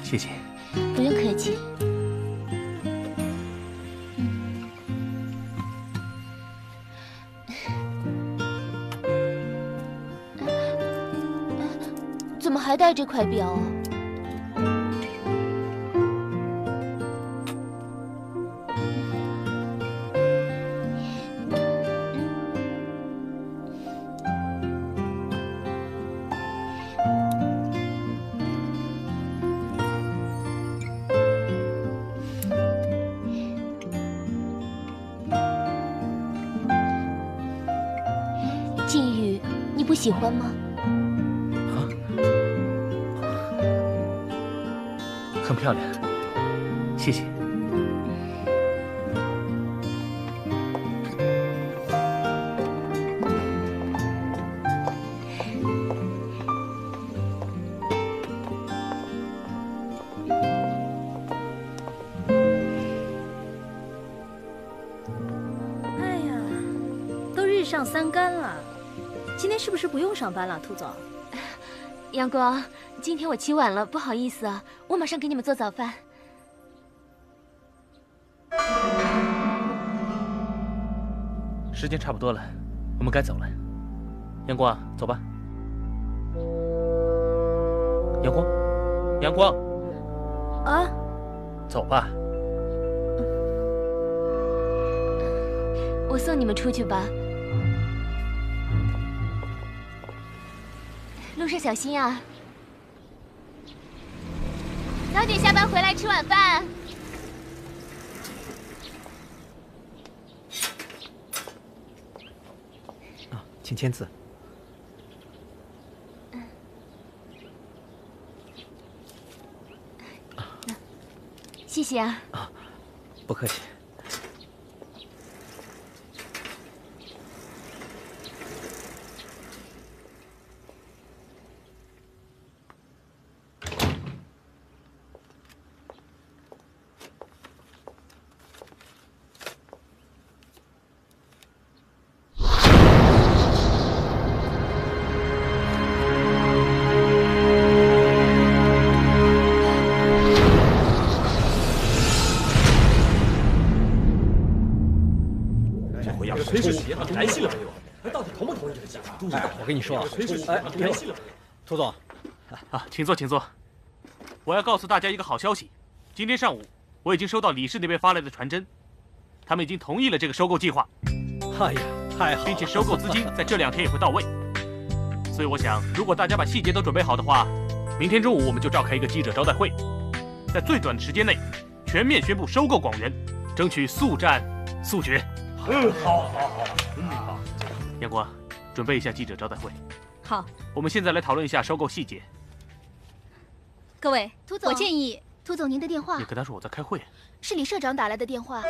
谢谢。 不用客气。怎么还戴这块表啊？靖宇，你不喜欢吗？ 很漂亮，谢谢。 哎呀，都日上3竿了，今天是不是不用上班了，涂总？ 阳光，今天我起晚了，不好意思啊，我马上给你们做早饭。 时间差不多了，我们该走了。阳光，走吧。阳光，阳光， 啊， 走吧。 我送你们出去吧，路上小心啊。早点下班回来吃晚饭。 啊，请签字。 谢谢啊。 啊，不客气。 谁是企业联系了没有？到底同不同意这个计划？ 我跟你说啊， 联系了。 涂总， 啊，请坐，请坐。我要告诉大家一个好消息，今天上午我已经收到李氏那边发来的传真，他们已经同意了这个收购计划。 哎呀，太好了！ 并且收购资金在这2天也会到位。所以我想，如果大家把细节都准备好的话，明天中午我们就召开一个记者招待会，在最短的时间内全面宣布收购广元，争取速战速决。 好。 阳光，准备一下记者招待会。 好， 我们现在来讨论一下收购细节。 各位， 涂总， 我建议， 涂总您的电话你跟他说我在开会。 是李社长打来的电话。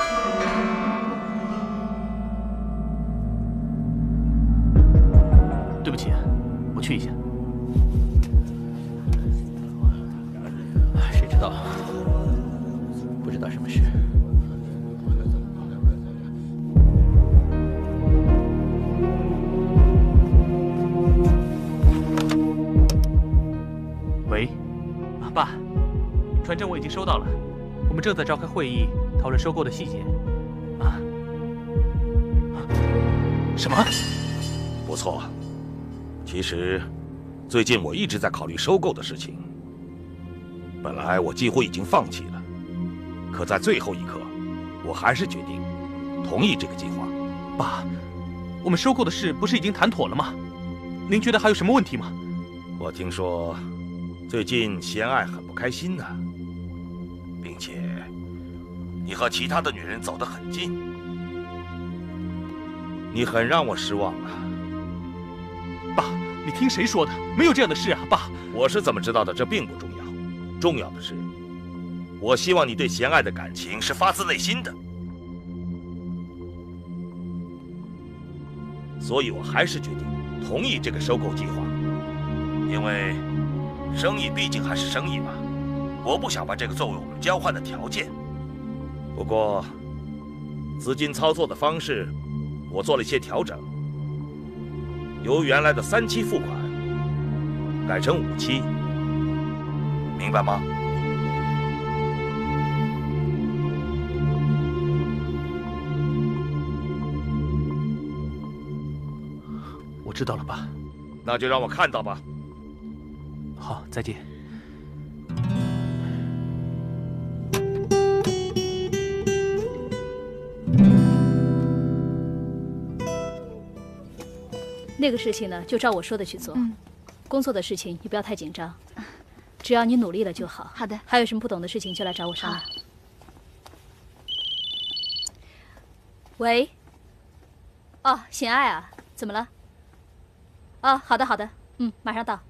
对不起，我去一下。 谁知道？不知道什么事。 喂，啊，爸，传真我已经收到了，我们正在召开会议，讨论收购的细节。什么？ 不错。其实，最近我一直在考虑收购的事情。本来我几乎已经放弃了，可在最后一刻，我还是决定同意这个计划。 爸，我们收购的事不是已经谈妥了吗？您觉得还有什么问题吗？ 我听说，最近贤爱很不开心呢，并且你和其他的女人走得很近，你很让我失望啊。 爸，你听谁说的？没有这样的事啊，爸。 我是怎么知道的？这并不重要，重要的是，我希望你对贤爱的感情是发自内心的。所以我还是决定同意这个收购计划，因为生意毕竟还是生意嘛，我不想把这个作为我们交换的条件。不过，资金操作的方式，我做了一些调整，由原来的3期付款改成5期，明白吗？ 知道了吧？ 那就让我看到吧。 好，再见。 那个事情呢，就照我说的去做。工作的事情你不要太紧张，只要你努力了就好。 好的。 还有什么不懂的事情就来找我商量。喂。哦，显爱啊，怎么了？哦，好的好的，马上到。